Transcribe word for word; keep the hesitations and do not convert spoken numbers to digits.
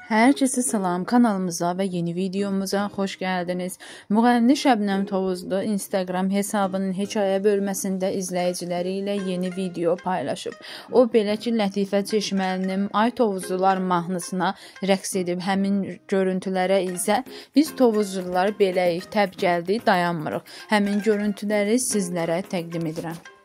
Herkese salam, kanalımıza ve yeni videomuza hoş geldiniz. Müğənni Şəbnəm Tovuzlu Instagram hesabının hekayə bölməsində izləyiciləri ilə yeni video paylaşıb. O belə ki, Lətifə Çeşməlinin Ay Tovuzlular mahnısına rəqs edib. Həmin görüntülərə isə biz Tovuzlular beləyik, təb gəldi, dayanmırıq. Həmin görüntüləri sizlərə təqdim edirəm.